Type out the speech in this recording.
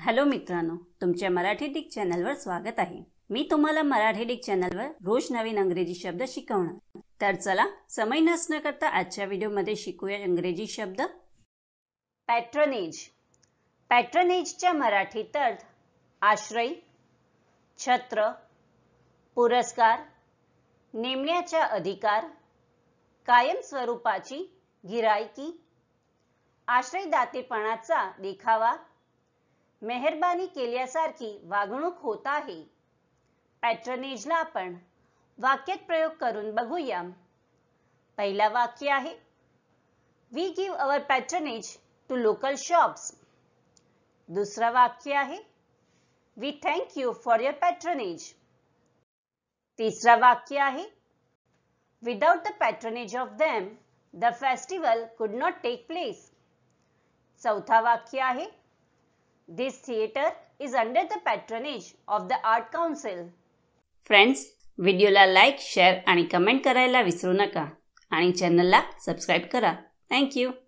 Hello मित्रांनो, तुमच्या Marathi Dick चॅनलवर स्वागत आहे। मी तुम्हाला मराठी डिक चॅनलवर रोज नवीन इंग्रजी शब्द शिकवणार। तर चला समय नष्ट न करता आजच्या व्हिडिओमध्ये शिकूया इंग्रजी शब्द। पॅट्रोनेज। पॅट्रोनेजच्या मराठीत अर्थ आश्रय, छत्र, पुरस्कार, नेमण्याचा अधिकार, कायम स्वरूपाची गिराईकी, आश्रयदातेपणाचा देखावा, मेहरबानी केल्यासारखी वागणूक होत आहे। पॅट्रोनेजला आपण वाक्यात प्रयोग करून बघूया। पहिला वाक्य आहे, we give our patronage to local shops. दुसरा वाक्य आहे, we thank you for your patronage. तिसरा वाक्य आहे, without the patronage of them the festival could not take place. चौथा वाक्य आहे, This theater is under the patronage of the Art Council. Friends, व्हिडिओला लाईक, शेअर आणि कमेंट करायला विसरू नका आणि चॅनलला सबस्क्राइब करा। Thank you.